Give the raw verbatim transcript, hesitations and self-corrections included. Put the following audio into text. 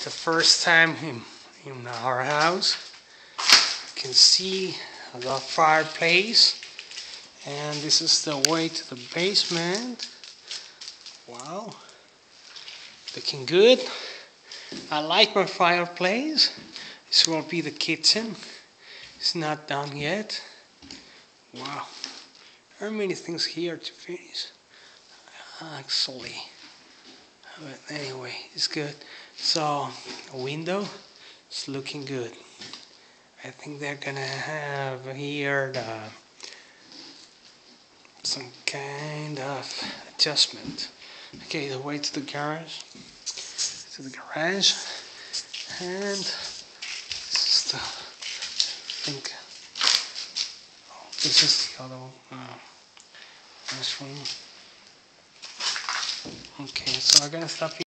the first time in, in our house. You can see the fireplace, and this is the way to the basement. Wow, looking good. I like my fireplace. This will be the kitchen. It's not done yet. Wow, there are many things here to finish, actually. But anyway, it's good. So, a window is looking good. I think they're gonna have here the, some kind of adjustment. Okay, the way to the garage. To the garage. And this is the, I think, oh, this is the other one. Oh, this one. Okay, so I'm gonna stop here.